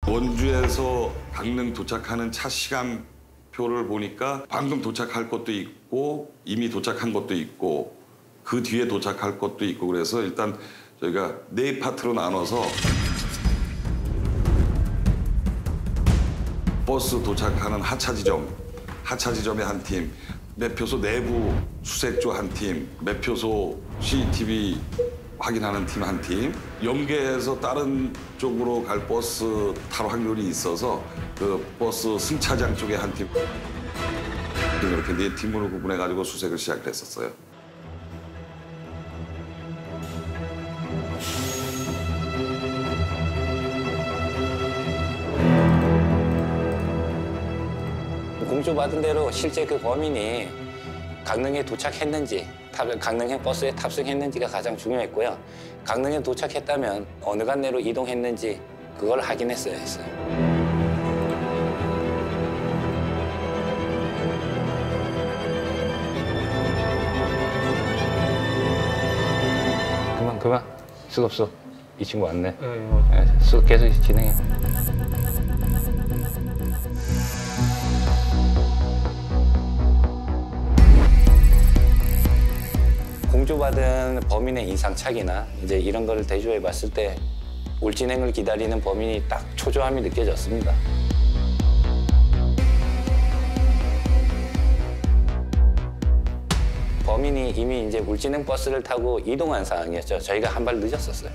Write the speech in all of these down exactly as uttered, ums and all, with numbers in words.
원주에서 강릉 도착하는 차 시간표를 보니까 방금 도착할 것도 있고 이미 도착한 것도 있고 그 뒤에 도착할 것도 있고 그래서 일단 저희가 네 파트로 나눠서 버스 도착하는 하차 지점, 하차 지점의 한 팀, 매표소 내부 수색조 한 팀, 매표소 씨씨티비 확인하는 팀 한 팀, 연계해서 다른 쪽으로 갈 버스 탈 확률이 있어서 그 버스 승차장 쪽에 한 팀, 이렇게 네 팀으로 구분해가지고 수색을 시작했었어요. 공조받은 대로 실제 그 범인이 강릉에 도착했는지, 강릉행 버스에 탑승했는지가 가장 중요했고요. 강릉에 도착했다면 어느 간내로 이동했는지 그걸 확인했어야 했어요. 그만 그만 수고 없어. 이 친구 왔네. 네, 수 계속 진행해. 공조받은 범인의 인상착의나 이제 이런 거를 대조해 봤을 때 울진행을 기다리는 범인이 딱 초조함이 느껴졌습니다. 범인이 이미 이제 울진행 버스를 타고 이동한 상황이었죠. 저희가 한 발 늦었었어요.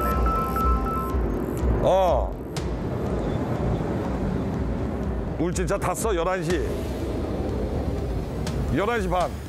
어. 울진차 탔어? 열한 시. 열한 시 반.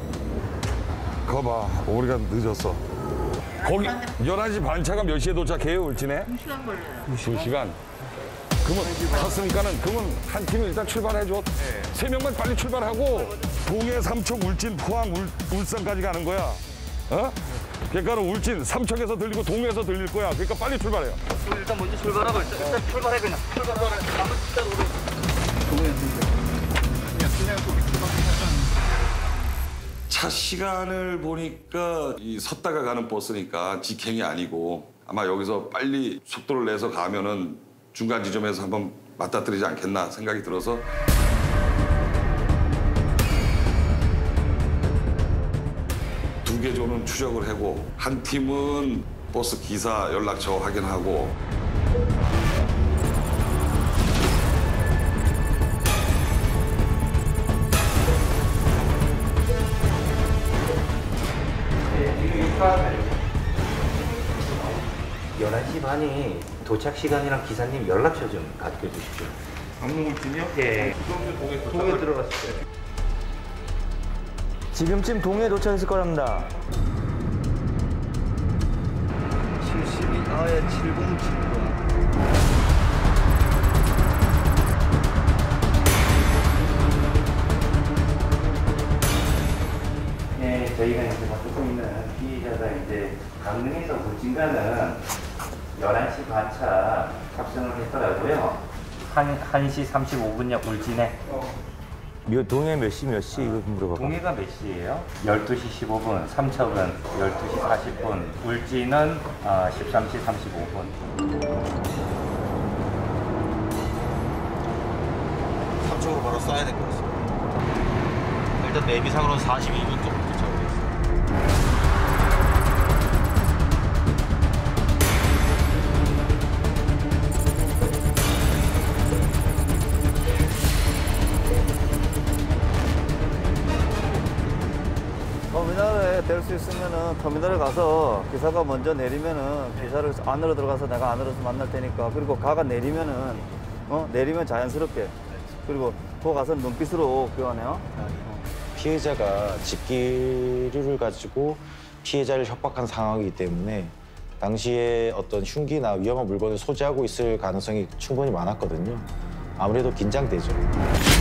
거봐, 우리가 늦었어. 거기 열한 시 반 차가 몇 시에 도착해요, 울진에? 두 시간 걸려요. 두 시간? 그러면 탔으니까는 그러면 한 팀이 일단 출발해줘. 네. 세 명만 빨리 출발하고 동해, 삼척, 울진, 포항, 울, 울산까지 가는 거야. 어? 그러니까 울진, 삼척에서 들리고 동해에서 들릴 거야. 그러니까 빨리 출발해요. 일단 먼저 출발하고 일단, 일단 출발해 그냥. 출발하래. 아무 진짜로 우리. 동해 그냥 그냥 거기 출발하면. 차 시간을 보니까 이 섰다가 가는 버스니까 직행이 아니고 아마 여기서 빨리 속도를 내서 가면은 중간 지점에서 한번 맞닥뜨리지 않겠나 생각이 들어서 두 개 조는 추적을 하고 한 팀은 버스 기사 연락처 확인하고 열한 시 반이 도착 시간이랑 기사님 연락처 좀 가르쳐 주십시오. 강릉울진이요? 예. 동해 동해 들어갔을 때. 지금쯤 동해에 도착했을 거랍니다. 칠십이 아예 칠공칠구. 네, 저희가 이제 맡고 있는 피해자가 이제 강릉에서 울진 가는 열한 시 반 차 탑승을 했더라고요. 한, 한 시 삼십오 분역 울진에. 몇, 동해 몇 시 몇 시 이거 물어봐. 동해가 몇 시예요? 열두 시 십오 분, 삼척은 열두 시 사십 분, 울진은 어, 십삼 시 삼십오 분. 삼척으로 바로 쏴야 될 것 같습니다. 일단 내비상으로는 사십이 분 정도 도착을 했어요. 터미널에 될 수 있으면은 터미널에 가서 기사가 먼저 내리면은 기사를 안으로 들어가서 내가 안으로서 만날 테니까 그리고 가가 내리면은 어 내리면 자연스럽게 그리고 거 가서 눈빛으로 교환해요. 피해자가 직기류를 가지고 피해자를 협박한 상황이기 때문에 당시에 어떤 흉기나 위험한 물건을 소지하고 있을 가능성이 충분히 많았거든요. 아무래도 긴장되죠.